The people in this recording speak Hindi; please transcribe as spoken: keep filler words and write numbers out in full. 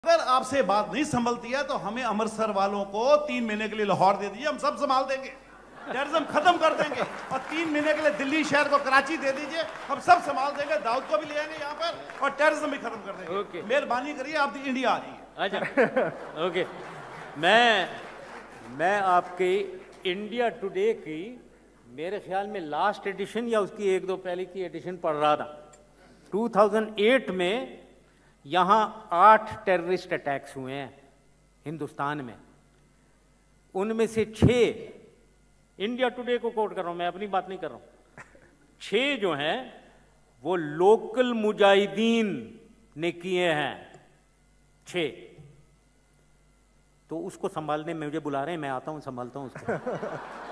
अगर आपसे बात नहीं संभलती है तो हमें अमृतसर वालों को तीन महीने के लिए लाहौर दे दीजिए, हम सब संभाल देंगे, टेररिज्म खत्म कर देंगे। और तीन महीने के लिए दिल्ली शहर को कराची दे दीजिए, हम सब संभाल देंगे, दाऊद को भी ले आएंगे यहाँ पर और टेररिज्म भी खत्म कर देंगे। okay. मेहरबानी करिए, आप इंडिया आ जाइए। अच्छा ओके मैं मैं आपकी इंडिया टुडे की मेरे ख्याल में लास्ट एडिशन या उसकी एक दो पहले की एडिशन पढ़ रहा था। दो हज़ार आठ में यहाँ आठ टेररिस्ट अटैक्स हुए हैं हिंदुस्तान में, उनमें से छः, इंडिया टुडे को कोट कर रहा हूँ मैं, अपनी बात नहीं कर रहा हूँ, छः जो हैं वो लोकल मुजाहिदीन ने किए हैं, छः। तो उसको संभालने में मुझे बुला रहे हैं, मैं आता हूँ, संभालता हूँ उसको।